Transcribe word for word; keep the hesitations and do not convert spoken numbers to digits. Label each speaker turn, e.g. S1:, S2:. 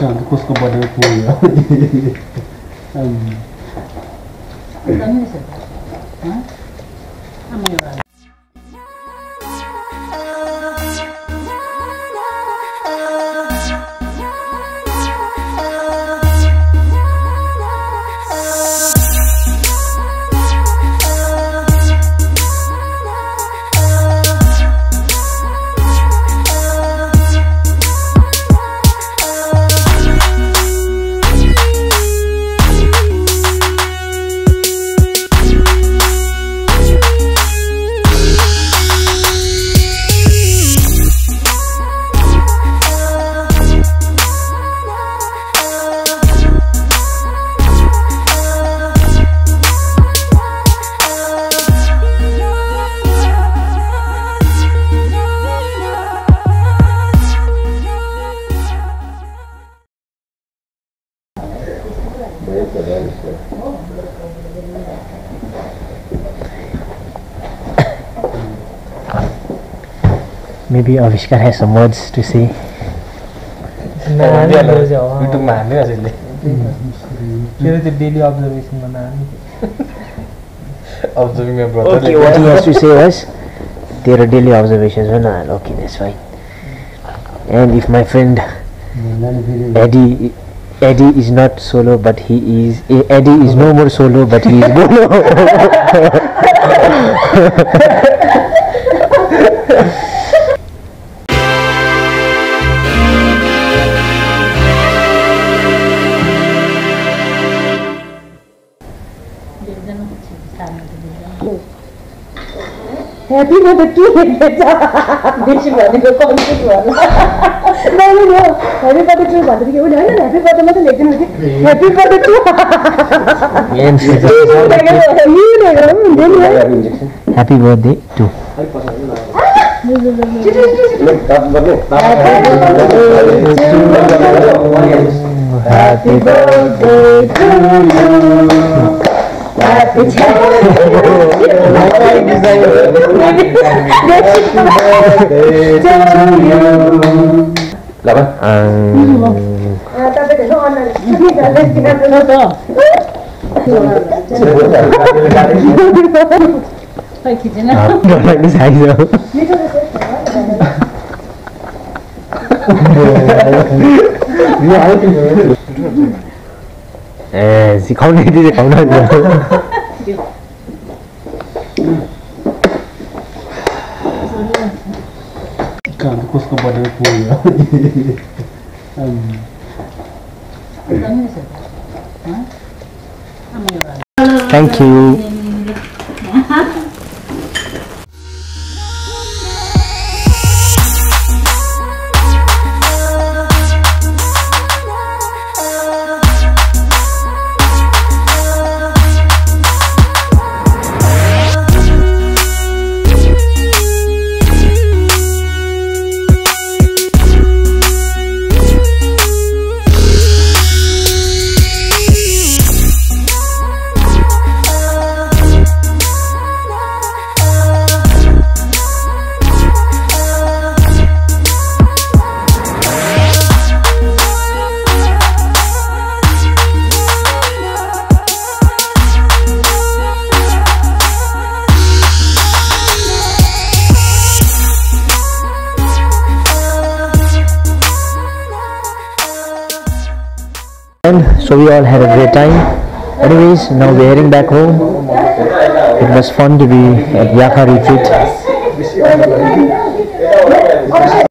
S1: Kanka कसको birthday पुग्यो
S2: Dami sir. Ha? Amo yun.
S3: Maybe Avishkar has some words to say.
S1: YouTube मा हाल्ने हजुरले
S4: मेरो त्यो डेली अब्जर्भेसनमा नानी
S1: observing my brother.
S3: Okay, what he has to say was there are daily observations. No, okay, that's fine. And if my friend Eddie Eddie is not solo, but he is Eddie is no more solo, but he is mono.
S2: Happy birthday to you, beta. This is very good. Come to you. No, no, no. Happy birthday to you. Birthday. Oh, no, no. Happy birthday. मतलब लेकिन मुझे happy birthday to you.
S3: Happy birthday to.
S2: Happy birthday to you. Happy
S3: Eh, सिकाउने दि सिकाउन
S1: Kanka कसको birthday पुग्यो
S2: Dami sir. Ha? Amo yun.
S3: Thank you. So we all had a great time. Anyways, now we're heading back home. It was fun to be at Yaka retreat.